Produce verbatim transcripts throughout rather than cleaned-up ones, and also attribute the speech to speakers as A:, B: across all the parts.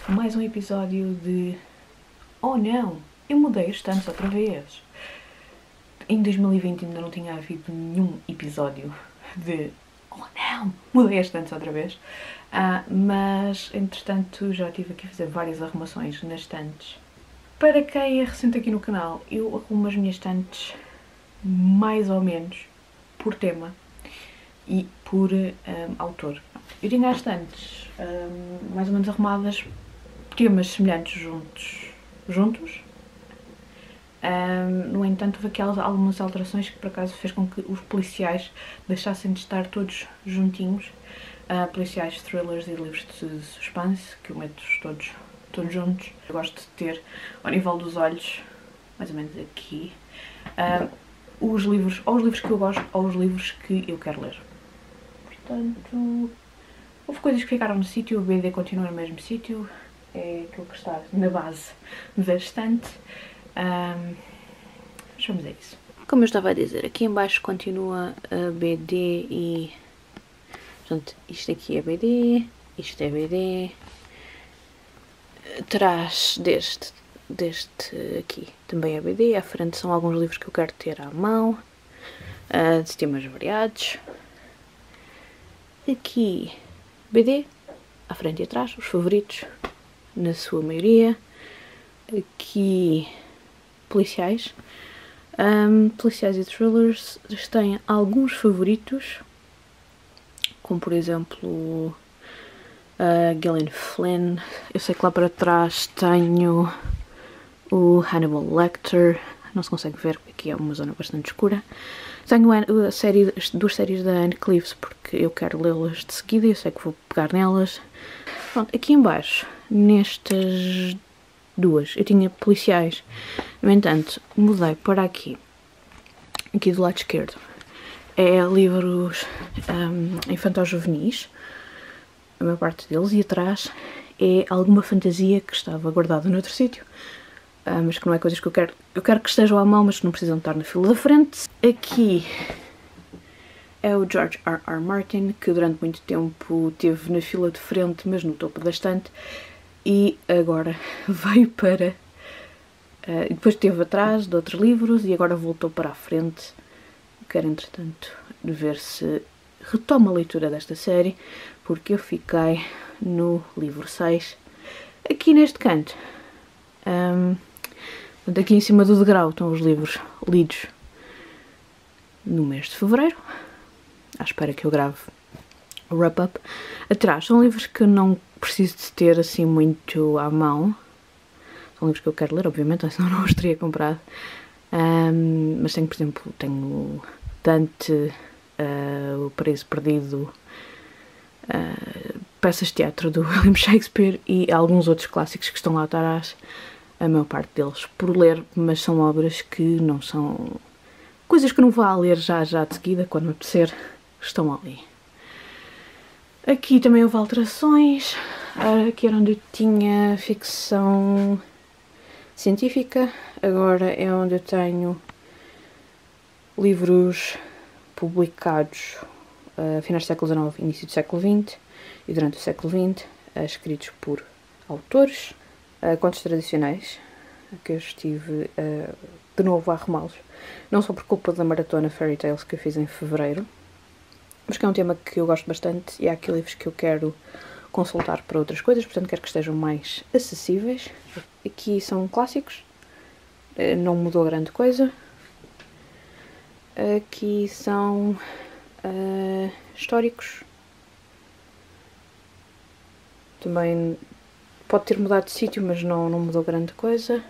A: mais um episódio de... Oh não, eu mudei as tantas outra vez. Em dois mil e vinte ainda não tinha havido nenhum episódio de... Oh não, mudei as tantas outra vez. Ah, mas, entretanto, já tive aqui a fazer várias arrumações nas estantes. Para quem é recente aqui no canal, eu arrumo as minhas estantes mais ou menos por tema e por um, autor. Eu tinha as estantes um, mais ou menos arrumadas, temas semelhantes juntos. juntos. Um, no entanto, houve aquelas algumas alterações que por acaso fez com que os policiais deixassem de estar todos juntinhos. Uh, policiais, thrillers e livros de suspense, que eu meto todos, todos juntos. Eu gosto de ter ao nível dos olhos, mais ou menos aqui, uh, os livros, ou os livros que eu gosto, ou os livros que eu quero ler. Portanto, houve coisas que ficaram no sítio, o B D continua no mesmo sítio, é aquilo que está na base da estante. Um, mas vamos a isso. Como eu estava a dizer, aqui em baixo continua a B D e... Portanto, isto aqui é B D, isto é B D. Atrás deste, deste aqui também é B D. À frente são alguns livros que eu quero ter à mão, uh, de temas variados. Aqui B D, à frente e atrás, os favoritos, na sua maioria. Aqui policiais, um, policiais e thrillers, têm alguns favoritos, como por exemplo uh, Gillian Flynn. Eu sei que lá para trás tenho o Hannibal Lecter, não se consegue ver porque aqui é uma zona bastante escura. Tenho a série, as duas séries da Anne Cleeves porque eu quero lê-las de seguida e eu sei que vou pegar nelas. Pronto, aqui em baixo, nestas duas, eu tinha policiais, no entanto, mudei para aqui, aqui do lado esquerdo. É livros um, infantil-juvenis, a maior parte deles, e atrás é alguma fantasia que estava guardada noutro sítio, uh, mas que não é coisas que eu quero, eu quero que estejam à mão, mas que não precisam estar na fila da frente. Aqui é o George R R Martin, que durante muito tempo esteve na fila de frente, mas no topo da estante, e agora veio para... Uh, depois esteve atrás de outros livros e agora voltou para a frente. Quero, entretanto, ver se retomo a leitura desta série, porque eu fiquei no livro seis, aqui neste canto. Um, aqui em cima do degrau estão os livros lidos no mês de fevereiro, à espera que eu grave o wrap-up. Atrás são livros que eu não preciso de ter assim muito à mão. São livros que eu quero ler, obviamente, senão não os teria comprado. Um, mas tenho, por exemplo, tenho Dante, uh, O Paraíso Perdido, uh, peças de teatro do William Shakespeare e alguns outros clássicos que estão lá atrás, a maior parte deles por ler, mas são obras que não são... coisas que eu não vou a ler já, já de seguida, quando me apetecer, estão ali. Aqui também houve alterações, aqui era onde eu tinha ficção científica, agora é onde eu tenho livros publicados a uh, finais do século dezenove, início do século vinte e durante o século vinte, uh, escritos por autores, uh, contos tradicionais, que eu estive uh, de novo a arrumá-los, não só por culpa da maratona Fairy Tales que eu fiz em fevereiro, mas que é um tema que eu gosto bastante e há aqui livros que eu quero consultar para outras coisas, portanto quero que estejam mais acessíveis. Aqui são clássicos, não mudou grande coisa. Aqui são uh, históricos, também pode ter mudado de sítio, mas não, não mudou grande coisa.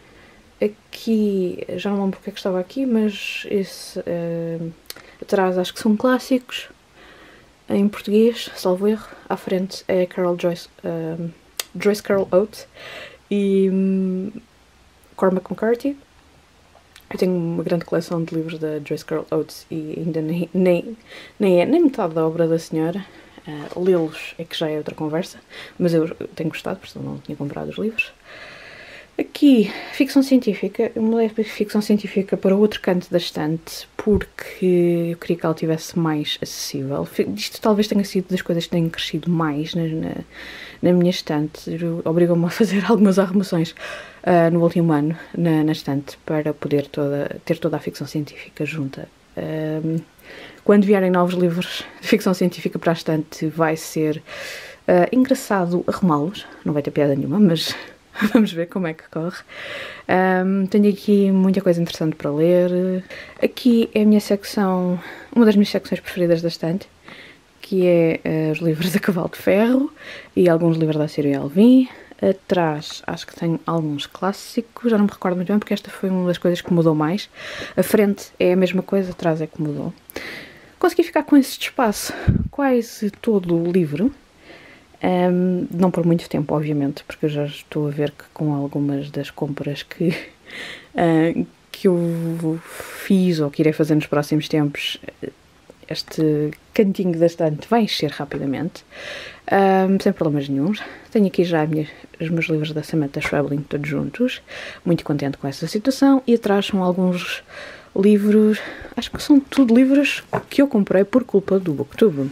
A: Aqui, já não lembro porque é que estava aqui, mas esse uh, atrás acho que são clássicos, em português, salvo erro. À frente é Carol Joyce, uh, Joyce Carol Oates e um, Cormac McCarthy. Eu tenho uma grande coleção de livros da Joyce Carol Oates e ainda nem, nem, nem é nem metade da obra da senhora. Uh, Lê-los é que já é outra conversa, mas eu tenho gostado, porque eu não tinha comprado os livros. Aqui, ficção científica. Eu mudei a ficção científica para o outro canto da estante porque eu queria que ela tivesse mais acessível. Isto talvez tenha sido das coisas que têm crescido mais na, na, na minha estante. Obrigou-me a fazer algumas arrumações uh, no último ano na, na estante para poder toda, ter toda a ficção científica junta. Um, quando vierem novos livros de ficção científica para a estante, vai ser uh, engraçado arrumá-los. Não vai ter piada nenhuma, mas... vamos ver como é que corre. Um, tenho aqui muita coisa interessante para ler. Aqui é a minha secção, uma das minhas secções preferidas da estante, que é uh, os livros a cavalo de ferro e alguns livros da série Alvin. Atrás acho que tenho alguns clássicos, já não me recordo muito bem porque esta foi uma das coisas que mudou mais. A frente é a mesma coisa, atrás é que mudou. Consegui ficar com esse espaço quase todo o livro. Um, não por muito tempo, obviamente, porque eu já estou a ver que com algumas das compras que, uh, que eu fiz ou que irei fazer nos próximos tempos, este cantinho da estante vai encher rapidamente, um, sem problemas nenhuns. Tenho aqui já minha, os meus livros da Samantha Schweblin todos juntos, muito contente com essa situação, e atrás são alguns livros, acho que são tudo livros que eu comprei por culpa do BookTube.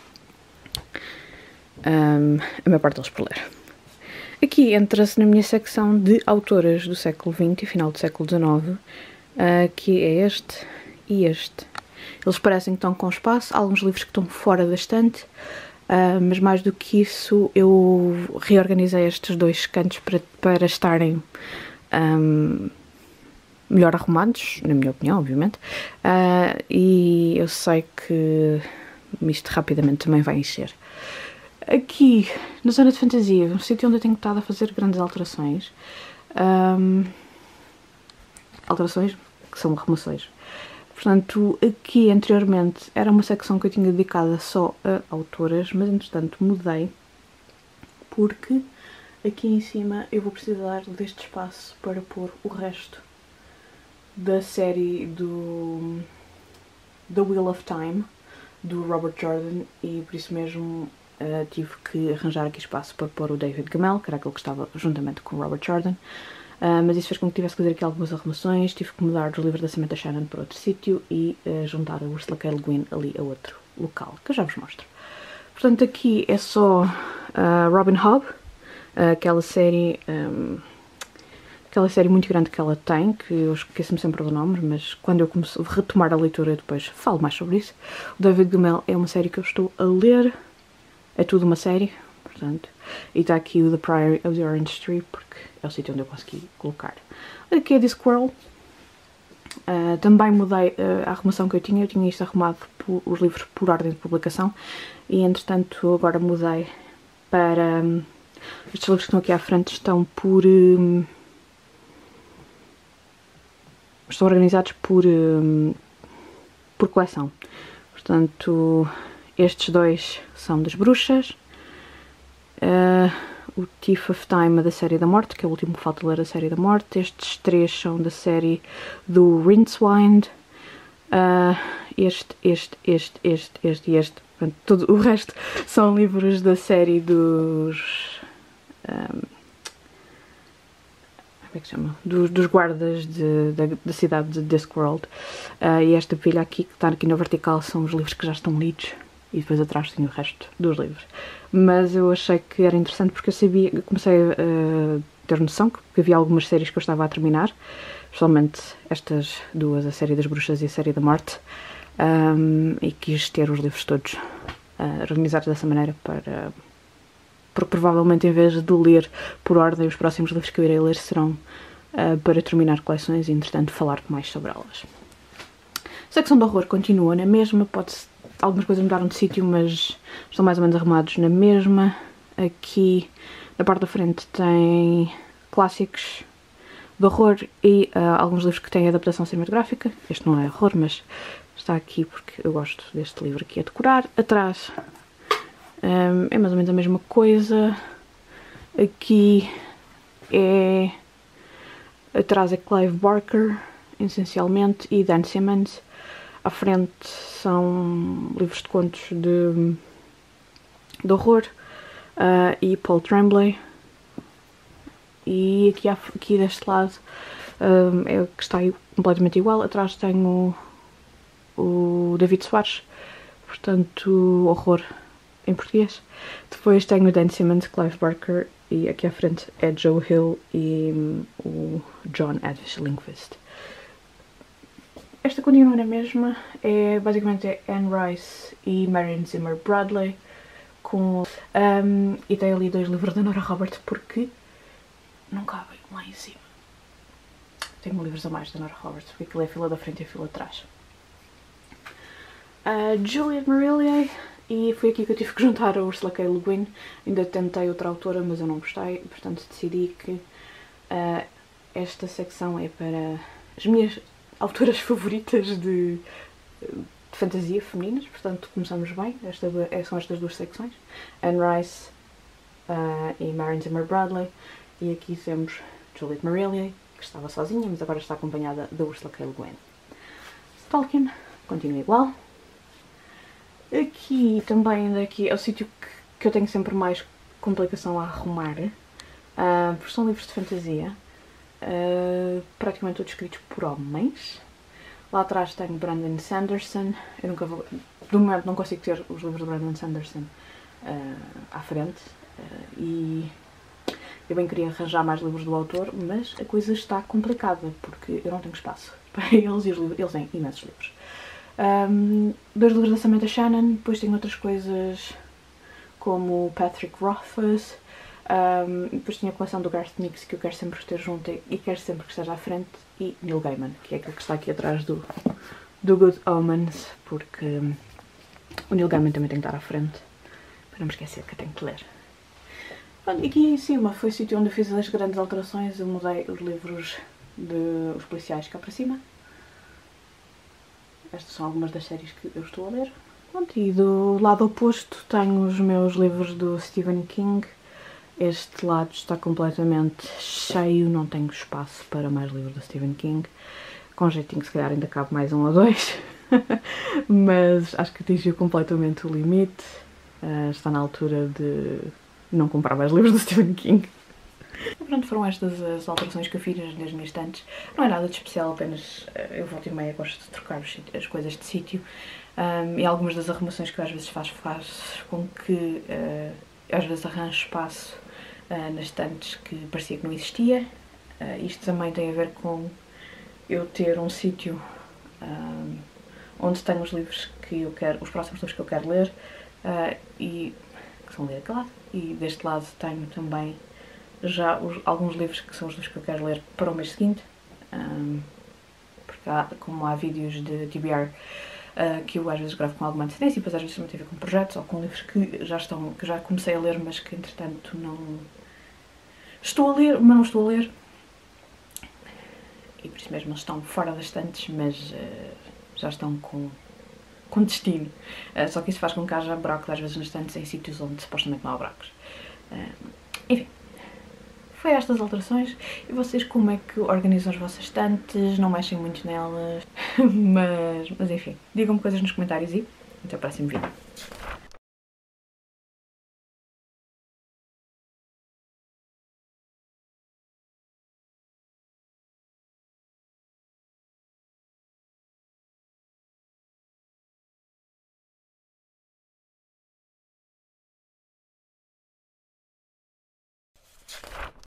A: Um, a maior parte deles por ler. Aqui entra-se na minha secção de autoras do século vinte e final do século dezenove, uh, que é este e este. Eles parecem que estão com espaço, há alguns livros que estão fora da estante, uh, mas mais do que isso eu reorganizei estes dois cantos para, para estarem um, melhor arrumados, na minha opinião, obviamente, uh, e eu sei que isto rapidamente também vai encher. Aqui, na zona de fantasia, um sítio onde eu tenho estado a fazer grandes alterações. Um, alterações que são remoções. Portanto, aqui anteriormente era uma secção que eu tinha dedicada só a autoras, mas entretanto mudei, porque aqui em cima eu vou precisar deste espaço para pôr o resto da série do The Wheel of Time, do Robert Jordan, e por isso mesmo Uh, tive que arranjar aqui espaço para pôr o David Gemmell, que era aquele que estava juntamente com o Robert Jordan, uh, mas isso fez com que tivesse que fazer aqui algumas arrumações. Tive que mudar os livros da Samantha Shannon para outro sítio e uh, juntar a Ursula K. Le Guin ali a outro local, que eu já vos mostro. Portanto, aqui é só uh, Robin Hobb, uh, aquela série um, aquela série muito grande que ela tem, que eu esqueço-me sempre do nome, mas quando eu começo a retomar a leitura depois falo mais sobre isso. O David Gemmell é uma série que eu estou a ler. É tudo uma série, portanto, e está aqui o The Priory of the Orange Tree, porque é o sítio onde eu consegui colocar. Aqui é Discworld. Uh, também mudei uh, a arrumação que eu tinha, eu tinha isto arrumado por, os livros por ordem de publicação, e entretanto agora mudei para... Um, estes livros que estão aqui à frente estão por... Um, estão organizados por, um, por coleção. Portanto... estes dois são das bruxas, uh, o Thief of Time da série da morte, que é o último que falta ler da série da morte. Estes três são da série do Rincewind, uh, este, este, este, este, este e este. Portanto, todo o resto são livros da série dos... Um, como é que se chama? Dos, dos guardas de, da, da cidade de Discworld. Uh, e esta pilha aqui, que está aqui na vertical, são os livros que já estão lidos. E depois atrás tenho o resto dos livros. Mas eu achei que era interessante porque eu sabia, eu comecei a uh, ter noção que havia algumas séries que eu estava a terminar, especialmente estas duas, a série das bruxas e a série da morte, um, e quis ter os livros todos uh, organizados dessa maneira para... porque provavelmente em vez de ler por ordem, os próximos livros que eu irei ler serão uh, para terminar coleções e entretanto falar mais sobre elas. A secção de horror continua na mesma, pode-se... algumas coisas mudaram de sítio, mas estão mais ou menos arrumados na mesma. Aqui, na parte da frente, tem clássicos de horror e uh, alguns livros que têm adaptação cinematográfica. Este não é horror, mas está aqui porque eu gosto deste livro aqui a decorar. Atrás um, é mais ou menos a mesma coisa. Aqui é... atrás é Clive Barker, essencialmente, e Dan Simmons. À frente são livros de contos de, de horror uh, e Paul Tremblay. e aqui, aqui deste lado um, é o que está completamente igual. Atrás tenho o, o David Soares, portanto, horror em português. Depois tenho o Dan Simmons, Clive Barker, e aqui à frente é Joe Hill e um, o John Advish Lindqvist. Esta continua na mesma, é basicamente é Anne Rice e Marion Zimmer Bradley, com, um, e tem ali dois livros da Nora Roberts porque não cabem lá em cima. Tenho livros a mais da Nora Roberts, porque aquilo é a fila da frente e a fila de trás. Uh, Juliette Marillier, e foi aqui que eu tive que juntar a Ursula K. Le Guin. Ainda tentei outra autora, mas eu não gostei, portanto decidi que uh, esta secção é para as minhas autoras favoritas de, de fantasia femininas, portanto começamos bem. Esta, são estas duas secções, Anne Rice uh, e Marion Zimmer Bradley, e aqui temos Juliette Marillier, que estava sozinha, mas agora está acompanhada da Ursula K. Le Guin. Tolkien continua igual. Aqui também, daqui é o sítio que, que eu tenho sempre mais complicação a arrumar, uh, porque são livros de fantasia, uh, praticamente todos escritos por homens. Lá atrás tenho Brandon Sanderson, eu nunca vou, do momento não consigo ter os livros de Brandon Sanderson uh, à frente, uh, e eu bem queria arranjar mais livros do autor, mas a coisa está complicada, porque eu não tenho espaço para eles, e os livros, eles têm imensos livros. Um, dois livros da Samantha Shannon, depois tenho outras coisas como Patrick Rothfuss, um, depois tenho a coleção do Garth Nix, que eu quero sempre ter junto e quero sempre que esteja à frente, e Neil Gaiman, que é aquele que está aqui atrás do, do Good Omens, porque um, o Neil Gaiman também tem que estar à frente, para não me esquecer que eu tenho que ler. Pronto, aqui em cima foi o sítio onde eu fiz as grandes alterações. Eu mudei os livros de Os Policiais cá para cima. Estas são algumas das séries que eu estou a ler. Pronto, e do lado oposto tenho os meus livros do Stephen King. Este lado está completamente cheio, não tenho espaço para mais livros do Stephen King. Com jeitinho, se calhar ainda cabe mais um ou dois. Mas acho que atingiu completamente o limite. Uh, está na altura de não comprar mais livros do Stephen King. E pronto, foram estas as alterações que eu fiz nas minhas estantes. Não é nada de especial, apenas eu volta e meia gosto de trocar as coisas de sítio. Um, e algumas das arrumações que eu às vezes faço faz com que uh, eu às vezes arranjo espaço uh, nas estantes que parecia que não existia. Uh, isto também tem a ver com eu ter um sítio um, onde tenho os livros que eu quero, os próximos livros que eu quero ler, uh, e que são ler aquele lado. E deste lado tenho também já os, alguns livros que são os livros que eu quero ler para o mês seguinte, um, porque há, como há vídeos de T B R uh, que eu às vezes gravo com alguma antecedência, e depois às vezes também tem a ver com projetos ou com livros que já, estão, que já comecei a ler, mas que entretanto não estou a ler, mas não estou a ler, e por isso mesmo eles estão fora das estantes, mas uh, já estão com, com destino. Uh, só que isso faz com que haja buracos às vezes nas estantes em sítios onde supostamente não há buracos. Uh, enfim. Foi estas alterações. E vocês como é que organizam as vossas estantes? Não mexem muito nelas? mas, mas enfim, digam-me coisas nos comentários e até o próximo vídeo.